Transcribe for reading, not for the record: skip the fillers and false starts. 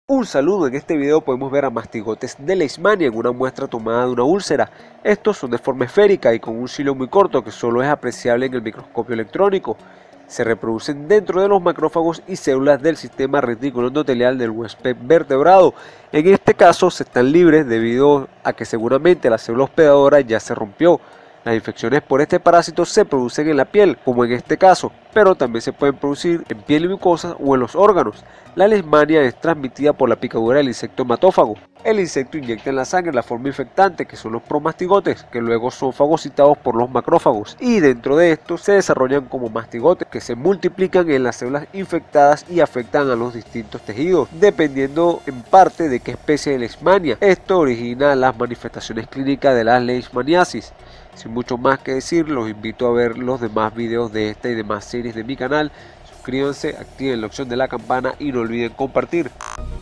Un saludo, en este video podemos ver a mastigotes de leishmania en una muestra tomada de una úlcera. Estos son de forma esférica y con un cilo muy corto que solo es apreciable en el microscopio electrónico. Se reproducen dentro de los macrófagos y células del sistema retículo endotelial del huésped vertebrado. En este caso se están libres debido a que seguramente la célula hospedadora ya se rompió. Las infecciones por este parásito se producen en la piel, como en este caso, pero también se pueden producir en piel y mucosa o en los órganos. La leishmania es transmitida por la picadura del insecto hematófago. El insecto inyecta en la sangre la forma infectante, que son los promastigotes, que luego son fagocitados por los macrófagos, y dentro de estos se desarrollan como mastigotes, que se multiplican en las células infectadas y afectan a los distintos tejidos, dependiendo en parte de qué especie de leishmania. Esto origina las manifestaciones clínicas de la leishmaniasis. Sin mucho más que decir, los invito a ver los demás videos de esta y demás series de mi canal. Suscríbanse, activen la opción de la campana y no olviden compartir.